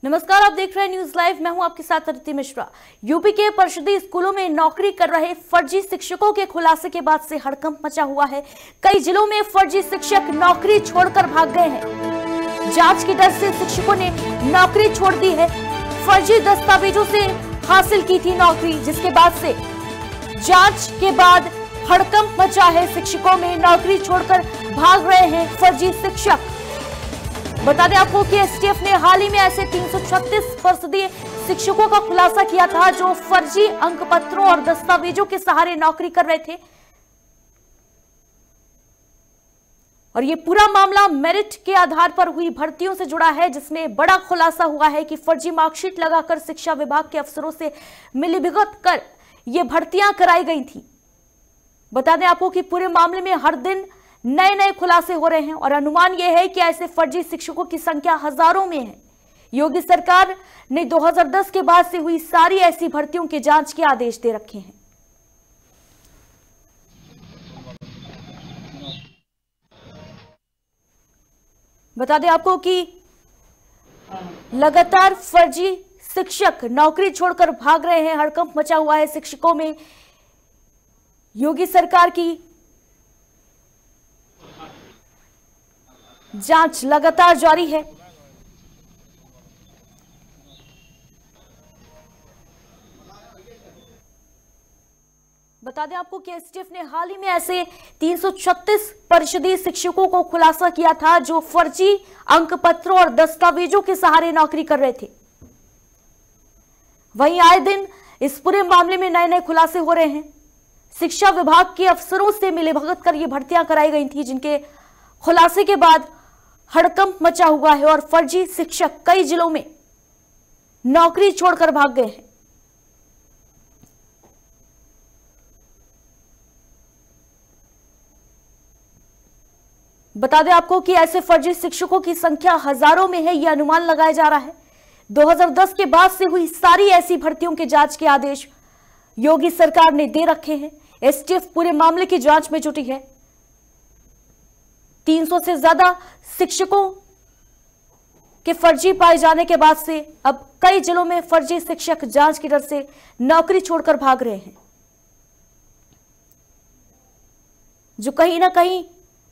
नमस्कार, आप देख रहे हैं न्यूज लाइव। मैं हूं आपके साथ अदिति मिश्रा। यूपी के परिषदीय स्कूलों में नौकरी कर रहे फर्जी शिक्षकों के खुलासे के बाद से हड़कंप मचा हुआ है। कई जिलों में फर्जी शिक्षक नौकरी छोड़कर भाग गए हैं। जांच के डर से शिक्षकों ने नौकरी छोड़ दी है। फर्जी दस्तावेजों से हासिल की थी नौकरी, जिसके बाद से जांच के बाद हड़कंप मचा है। शिक्षकों में नौकरी छोड़कर भाग रहे हैं फर्जी शिक्षक। बता दें आपको कि एसटीएफ ने हाल ही में ऐसे 336 परिषदीय शिक्षकों का खुलासा किया था जो फर्जी अंक पत्रों और दस्तावेजों के सहारे नौकरी कर रहे थे। और ये पूरा मामला मेरिट के आधार पर हुई भर्तियों से जुड़ा है, जिसमें बड़ा खुलासा हुआ है कि फर्जी मार्कशीट लगाकर शिक्षा विभाग के अफसरों से मिलीभगत कर ये भर्तियां कराई गई थी। बता दें आपको कि पूरे मामले में हर दिन नए नए खुलासे हो रहे हैं और अनुमान यह है कि ऐसे फर्जी शिक्षकों की संख्या हजारों में है। योगी सरकार ने 2010 के बाद से हुई सारी ऐसी भर्तियों के जांच के आदेश दे रखे हैं। बता दें आपको कि लगातार फर्जी शिक्षक नौकरी छोड़कर भाग रहे हैं। हड़कंप मचा हुआ है शिक्षकों में। योगी सरकार की जांच लगातार जारी है। बता दें आपको कि एसटीएफ ने हाल ही में ऐसे 336 परिषदीय शिक्षकों को खुलासा किया था जो फर्जी अंक पत्रों और दस्तावेजों के सहारे नौकरी कर रहे थे। वहीं आए दिन इस पूरे मामले में नए नए खुलासे हो रहे हैं। शिक्षा विभाग के अफसरों से मिलीभगत कर ये भर्तियां कराई गई थी, जिनके खुलासे के बाद हड़कंप मचा हुआ है और फर्जी शिक्षक कई जिलों में नौकरी छोड़कर भाग गए हैं। बता दें आपको कि ऐसे फर्जी शिक्षकों की संख्या हजारों में है, यह अनुमान लगाया जा रहा है। 2010 के बाद से हुई सारी ऐसी भर्तियों के जांच के आदेश योगी सरकार ने दे रखे हैं। एसटीएफ पूरे मामले की जांच में जुटी है। 300 से ज्यादा शिक्षकों के फर्जी पाए जाने के बाद से अब कई जिलों में फर्जी शिक्षक जांच के डर से नौकरी छोड़कर भाग रहे हैं, जो कहीं ना कहीं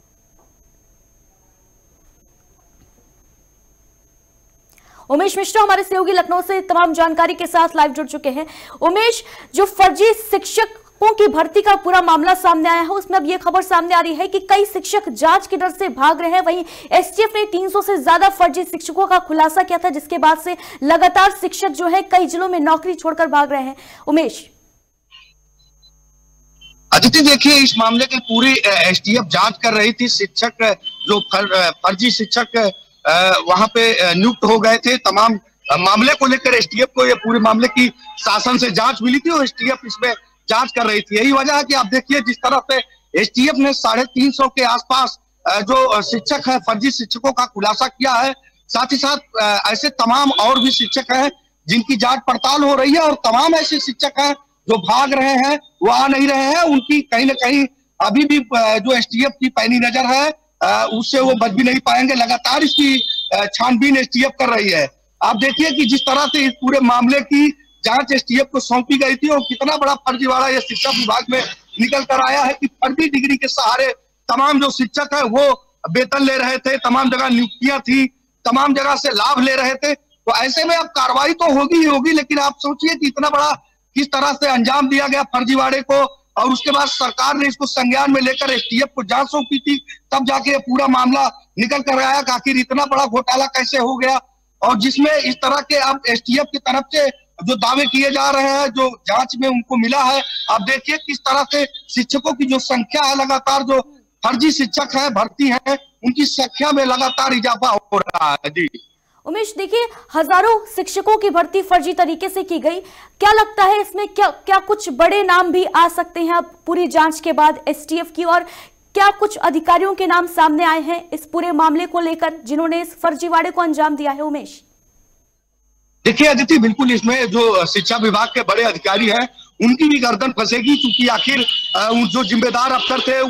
उमेश मिश्रा हमारे सहयोगी लखनऊ से तमाम जानकारी के साथ लाइव जुड़ चुके हैं। उमेश, जो फर्जी शिक्षकों की भर्ती का पूरा मामला सामने आया है, उसमें अब यह खबर सामने आ रही है कि कई शिक्षक जांच के डर से भाग रहे हैं। वहीं एसटीएफ ने 300 से ज्यादा फर्जी शिक्षकों का खुलासा किया था, जिसके बाद से लगातार शिक्षक जो है कई जिलों में नौकरी छोड़कर भाग रहे हैं। उमेश। अदिति, देखिए, इस मामले की पूरी एसटीएफ जांच कर रही थी। शिक्षक जो फर्जी शिक्षक वहां पे नियुक्त हो गए थे, तमाम मामले को लेकर एसटीएफ को ये पूरे मामले की शासन से जांच मिली थी और एसटीएफ इसमें जांच कर रही थी। यही वजह है कि आप देखिए जिस तरह से एसटीएफ ने 350 के आसपास जो शिक्षक है फर्जी शिक्षकों का खुलासा किया है। साथ ही साथ ऐसे तमाम और भी शिक्षक हैं जिनकी जांच पड़ताल हो रही है और तमाम ऐसे शिक्षक हैं जो भाग रहे हैं, वो आ नहीं रहे हैं। उनकी कहीं ना कहीं अभी भी जो एसटीएफ की पैनी नजर है उससे वो बच भी नहीं पाएंगे। लगातार इसकी छानबीन एसटीएफ कर रही है। आप देखिए कि जिस तरह से इस पूरे मामले की जांच एसटीएफ को सौंपी गई थी और कितना बड़ा फर्जीवाड़ा ये शिक्षा विभाग में निकल कर आया है कि फर्जी डिग्री के सहारे तमाम जो शिक्षक है वो वेतन ले रहे थे, तमाम जगह नियुक्तियां थी, तमाम जगह से लाभ ले रहे थे। तो ऐसे में अब कार्रवाई तो होगी ही होगी, लेकिन आप सोचिए कि इतना बड़ा किस तरह से अंजाम दिया गया फर्जीवाड़े को और उसके बाद सरकार ने इसको संज्ञान में लेकर एसटीएफ को जांच सौंपी थी। तब जाके पूरा मामला निकल कर आया कि आखिर इतना बड़ा घोटाला कैसे हो गया और जिसमें इस तरह के अब एसटीएफ की तरफ से जो दावे किए जा रहे हैं, जो जांच में उनको मिला है। आप देखिए किस तरह से शिक्षकों की जो संख्या है, लगातार जो फर्जी शिक्षक है भर्ती है, उनकी संख्या में लगातार इजाफा हो रहा है। जी उमेश, देखिए हजारों शिक्षकों की भर्ती फर्जी तरीके से की गई। क्या लगता है इसमें क्या कुछ बड़े नाम भी आ सकते हैं अब पूरी जांच के बाद एसटीएफ की, और क्या कुछ अधिकारियों के नाम सामने आए हैं इस पूरे मामले को लेकर जिन्होंने इस फर्जीवाड़े को अंजाम दिया है? उमेश, देखिए अदिति, बिल्कुल इसमें जो शिक्षा विभाग के बड़े अधिकारी हैं उनकी भी गर्दन फंसेगी, क्योंकि आखिर जो जिम्मेदार अफसर थे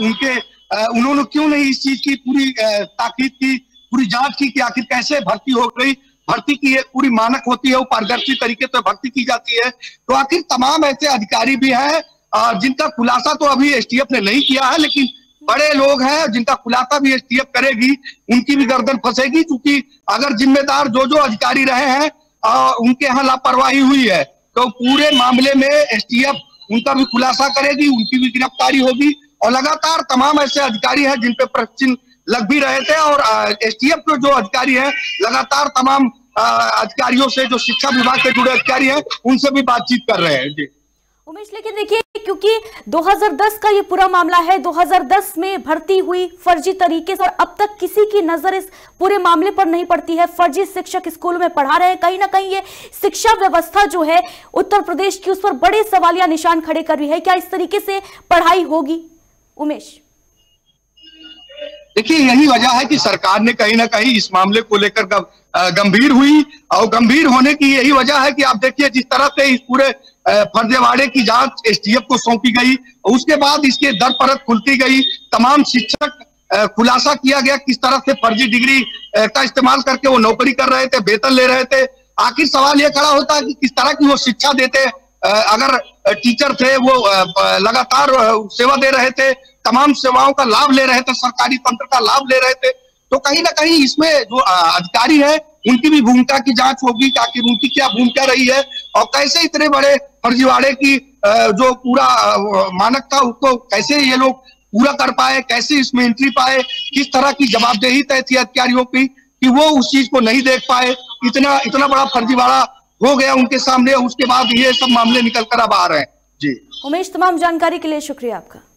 उन्होंने क्यों नहीं इस चीज की पूरी ताकीद की, पूरी जांच की कि आखिर कैसे भर्ती हो गई। भर्ती की एक पूरी मानक होती है, वो पारदर्शी तरीके से भर्ती की जाती है। तो आखिर तमाम ऐसे अधिकारी भी हैं जिनका खुलासा तो अभी एसटीएफ ने नहीं किया है, लेकिन बड़े लोग हैं जिनका खुलासा भी एसटीएफ करेगी, उनकी भी गर्दन फंसेगी। क्योंकि अगर जिम्मेदार जो अधिकारी रहे हैं उनके यहाँ लापरवाही हुई है, तो पूरे मामले में एसटीएफ उनका भी खुलासा करेगी, उनकी भी गिरफ्तारी होगी। और लगातार तमाम ऐसे अधिकारी हैं जिन पे प्रश्न लग भी रहे थे, और एसटीएफ के जो अधिकारी हैं लगातार तमाम अधिकारियों से, जो शिक्षा विभाग से जुड़े अधिकारी हैं, उनसे भी बातचीत कर रहे हैं। जी उमेश, लेकिन देखिए, क्योंकि 2010 का ये पूरा मामला है, 2010 में भर्ती हुई फर्जी तरीके से, और अब तक किसी की नजर इस पूरे मामले पर नहीं पड़ती है। फर्जी शिक्षक स्कूलों में पढ़ा रहे हैं, कहीं ना कहीं ये शिक्षा व्यवस्था जो है उत्तर प्रदेश की, उस पर बड़े सवालिया निशान खड़े कर रही है। क्या इस तरीके से पढ़ाई होगी उमेश? देखिए, यही वजह है कि सरकार ने कहीं ना कहीं इस मामले को लेकर गंभीर हुई, और गंभीर होने की यही वजह है कि आप देखिए जिस तरह से इस पूरे फर्जीवाड़े की जांच एसटीएफ को सौंपी गई, उसके बाद इसके दर परत खुलती गई, तमाम शिक्षक खुलासा किया गया किस तरह से फर्जी डिग्री का इस्तेमाल करके वो नौकरी कर रहे थे, वेतन ले रहे थे। आखिर सवाल ये खड़ा होता है कि किस तरह की वो शिक्षा देते। अगर टीचर थे वो लगातार सेवा दे रहे थे, तमाम सेवाओं का लाभ ले रहे थे, सरकारी तंत्र का लाभ ले रहे थे, तो कहीं ना कहीं इसमें जो अधिकारी है उनकी भी भूमिका की जांच होगी कि आखिर उनकी क्या भूमिका रही है, और कैसे इतने बड़े फर्जीवाड़े की जो पूरा मानक था उसको कैसे ये लोग पूरा कर पाए, कैसे इसमें एंट्री पाए, किस तरह की जवाबदेही तय थी अधिकारियों की कि वो उस चीज को नहीं देख पाए। इतना बड़ा फर्जीवाड़ा हो गया उनके सामने, उसके बाद ये सब मामले निकल कर अब आ रहे हैं। जी उमेश, तमाम जानकारी के लिए शुक्रिया आपका।